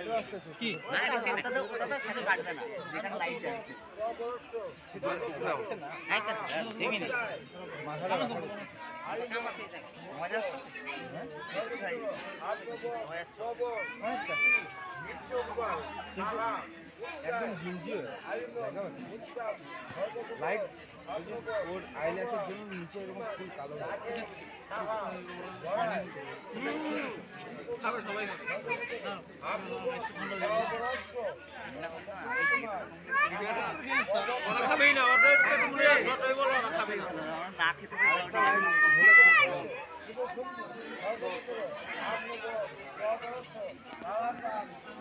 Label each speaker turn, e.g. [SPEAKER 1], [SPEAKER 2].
[SPEAKER 1] কি না ওটা তো সাথে কাটবে না যেখানে লাইট যাচ্ছে ভেঙে নি মজা আসছে ভাই
[SPEAKER 2] একদম গিঞ্জি লাইট ওর আইল্যাশের জন্য নিচে এরকম ফুল কালো
[SPEAKER 3] খাবে সবাই খাবে ওরা খাবেই না ওটাই বলো ওরা খাবেই
[SPEAKER 1] না খেতে পারে